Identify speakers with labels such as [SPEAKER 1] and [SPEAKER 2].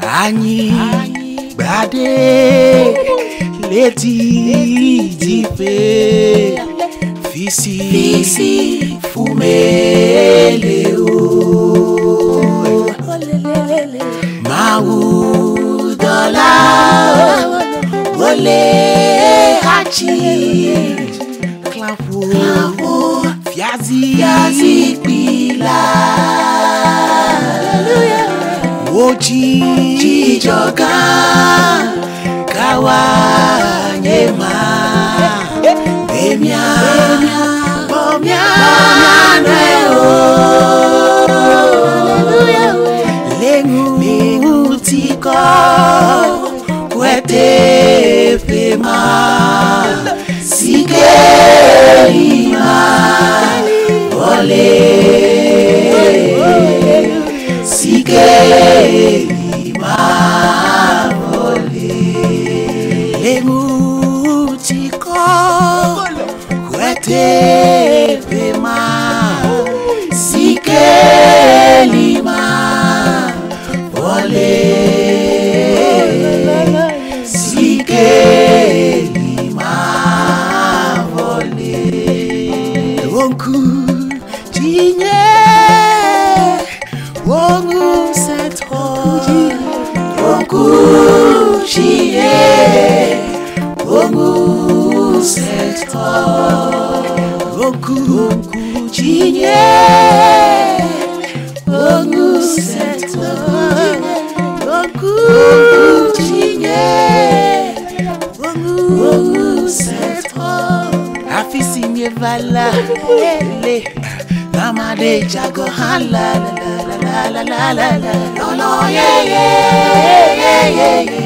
[SPEAKER 1] Anyi gbade létí ìdìpé fisi fumele o mawu dola wole hachi klapo fiazi pila oji jijoga kawa nyema bemia neo lengu tiko kwete fema sike ima ole sike ima ole lengu tiko kwete fema sike ima ole sike ima ole wonku jinye wongu setho wongu chie wongu setho wongu jinye wongu setho wongu jinye wongu setho afisi vala ele namade jago hala la la la la la la la la la